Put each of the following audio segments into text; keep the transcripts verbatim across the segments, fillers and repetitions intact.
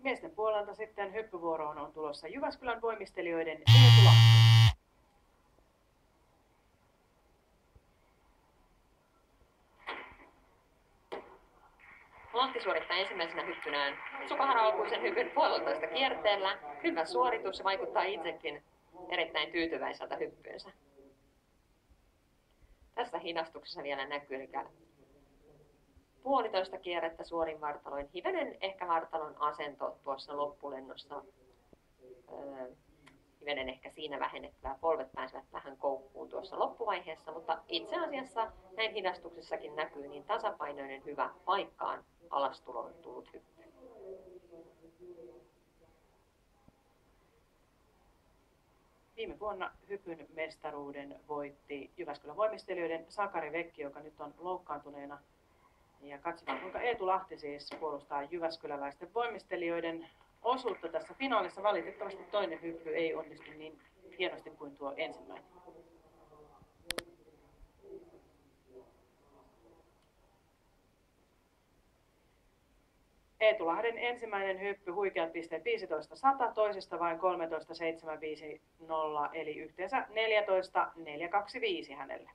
Miesten puolelta sitten hyppyvuoroon on tulossa Jyväskylän voimistelijoiden Eetu Lahti. Lahti suorittaa ensimmäisenä hyppynään Sukahara-alkuisen hypyn puolitoista kierteellä. Hyvä suoritus, vaikuttaa itsekin erittäin tyytyväiseltä hyppyynsä. Tässä hidastuksessa vielä näkyy, eli puolitoista kierrettä suorin vartaloin. Hivenen ehkä vartalon asento tuossa loppulennossa. Öö, hivenen ehkä siinä vähennettävää. Polvet pääsevät vähän koukkuun tuossa loppuvaiheessa, mutta itse asiassa näin hidastuksessakin näkyy niin tasapainoinen hyvä paikkaan alastuloon tullut hyppy. Viime vuonna hypyn mestaruuden voitti Jyväskylän voimistelijoiden Sakari Vekki, joka nyt on loukkaantuneena. Ja katsotaan, kuinka Eetu Lahti siis puolustaa jyväskyläläisten voimistelijoiden osuutta tässä finaalissa. Valitettavasti toinen hyppy ei onnistu niin hienosti kuin tuo ensimmäinen. Eetu Lahden ensimmäinen hyppy, huikeat pisteet viisitoista sata, toisesta vain kolmetoista seitsemän viisikymmentä, eli yhteensä neljätoista neljä kaksikymmentäviisi hänelle.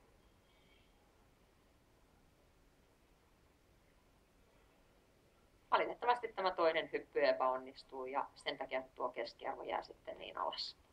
Valitettavasti tämä toinen hyppy epäonnistuu ja sen takia tuo keskiarvo jää sitten niin alas.